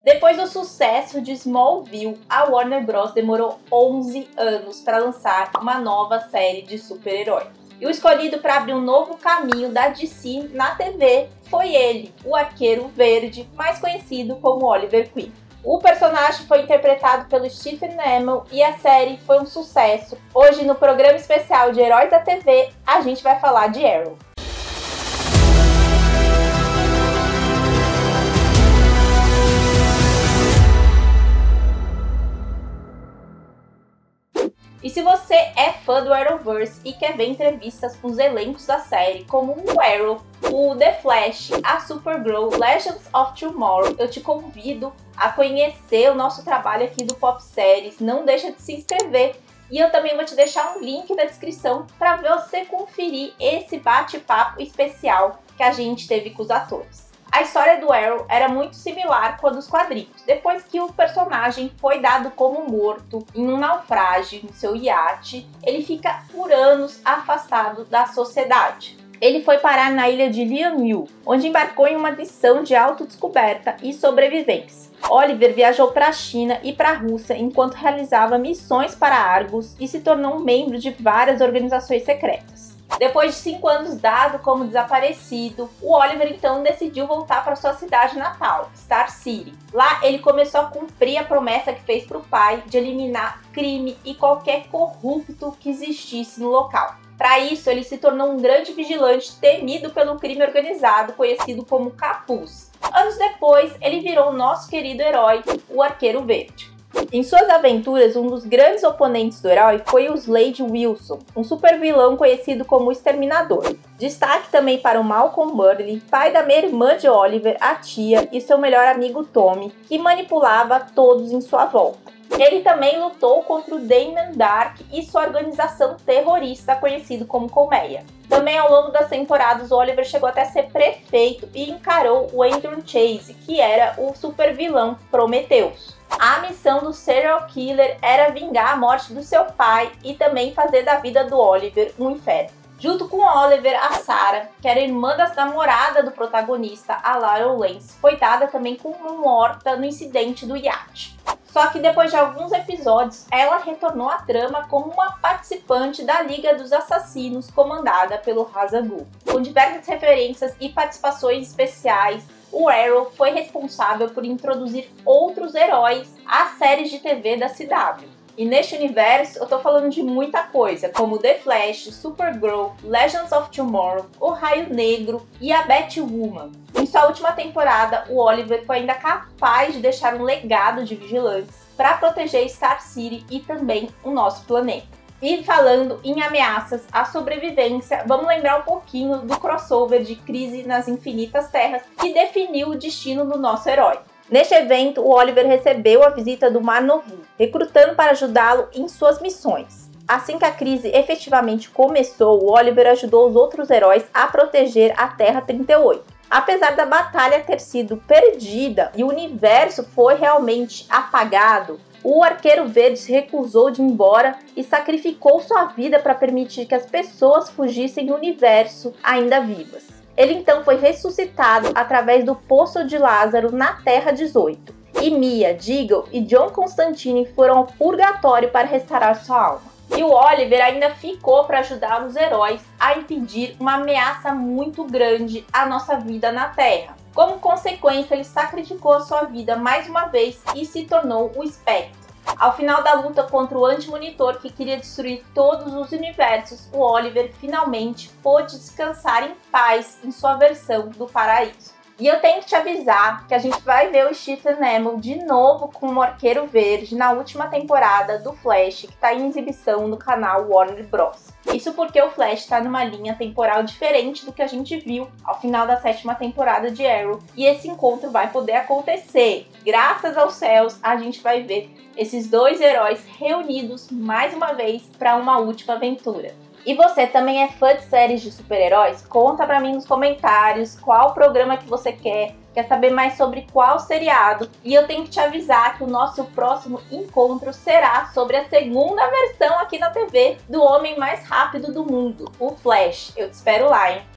Depois do sucesso de Smallville, a Warner Bros. Demorou 11 anos para lançar uma nova série de super-heróis. E o escolhido para abrir um novo caminho da DC na TV foi ele, o Arqueiro Verde, mais conhecido como Oliver Queen. O personagem foi interpretado pelo Stephen Amell e a série foi um sucesso. Hoje, no programa especial de Heróis da TV, a gente vai falar de Arrow. E se você é fã do Arrowverse e quer ver entrevistas com os elencos da série, como o Arrow, o The Flash, a Supergirl, Legends of Tomorrow, eu te convido a conhecer o nosso trabalho aqui do Pop Séries. Não deixa de se inscrever. E eu também vou te deixar um link na descrição para você conferir esse bate-papo especial que a gente teve com os atores. A história do Arrow era muito similar com a dos quadrinhos. Depois que o personagem foi dado como morto em um naufrágio em seu iate, ele fica por anos afastado da sociedade. Ele foi parar na ilha de Lian-Yu, onde embarcou em uma missão de autodescoberta e sobrevivência. Oliver viajou para a China e para a Rússia enquanto realizava missões para Argus e se tornou um membro de várias organizações secretas. Depois de 5 anos dado como desaparecido, o Oliver então decidiu voltar para sua cidade natal, Star City. Lá ele começou a cumprir a promessa que fez para o pai de eliminar crime e qualquer corrupto que existisse no local. Para isso, ele se tornou um grande vigilante temido pelo crime organizado, conhecido como Capuz. Anos depois, ele virou o nosso querido herói, o Arqueiro Verde. Em suas aventuras, um dos grandes oponentes do herói foi o Slade Wilson, um super vilão conhecido como o Exterminador. Destaque também para o Malcolm Burnley, pai da meia-irmã de Oliver, a tia, e seu melhor amigo Tommy, que manipulava todos em sua volta. Ele também lutou contra o Damien Dark e sua organização terrorista, conhecido como Colmeia. Também ao longo das temporadas, o Oliver chegou até ser prefeito e encarou o Andrew Chase, que era o super vilão Prometheus. A missão do serial killer era vingar a morte do seu pai e também fazer da vida do Oliver um inferno. Junto com Oliver, a Sarah, que era irmã da namorada do protagonista, a Laurel Lance, foi dada também como morta no incidente do iate. Só que depois de alguns episódios, ela retornou à trama como uma participante da Liga dos Assassinos, comandada pelo Ra's al Ghul. Com diversas referências e participações especiais, o Arrow foi responsável por introduzir outros heróis às séries de TV da CW. E neste universo eu tô falando de muita coisa, como The Flash, Supergirl, Legends of Tomorrow, o Raio Negro e a Batwoman. Em sua última temporada, o Oliver foi ainda capaz de deixar um legado de vigilantes para proteger Star City e também o nosso planeta. E falando em ameaças à sobrevivência, vamos lembrar um pouquinho do crossover de Crise nas Infinitas Terras que definiu o destino do nosso herói. Neste evento, o Oliver recebeu a visita do Mar Novu, recrutando para ajudá-lo em suas missões. Assim que a crise efetivamente começou, o Oliver ajudou os outros heróis a proteger a Terra 38. Apesar da batalha ter sido perdida e o universo foi realmente apagado, o Arqueiro Verde se recusou de ir embora e sacrificou sua vida para permitir que as pessoas fugissem do universo ainda vivas. Ele então foi ressuscitado através do Poço de Lázaro na Terra 18. E Mia, Diggle e John Constantine foram ao purgatório para restaurar sua alma. E o Oliver ainda ficou para ajudar os heróis a impedir uma ameaça muito grande à nossa vida na Terra. Como consequência, ele sacrificou a sua vida mais uma vez e se tornou o Espectro. Ao final da luta contra o Anti-Monitor, que queria destruir todos os universos, o Oliver finalmente pôde descansar em paz em sua versão do paraíso. E eu tenho que te avisar que a gente vai ver o Stephen Amell de novo com o Arqueiro Verde na última temporada do Flash, que está em exibição no canal Warner Bros. Isso porque o Flash está numa linha temporal diferente do que a gente viu ao final da 7ª temporada de Arrow. E esse encontro vai poder acontecer. Graças aos céus, a gente vai ver esses dois heróis reunidos mais uma vez para uma última aventura. E você também é fã de séries de super-heróis? Conta pra mim nos comentários qual programa que você quer saber mais sobre qual seriado. E eu tenho que te avisar que o nosso próximo encontro será sobre a segunda versão aqui na TV do Homem Mais Rápido do Mundo, o Flash. Eu te espero lá, hein?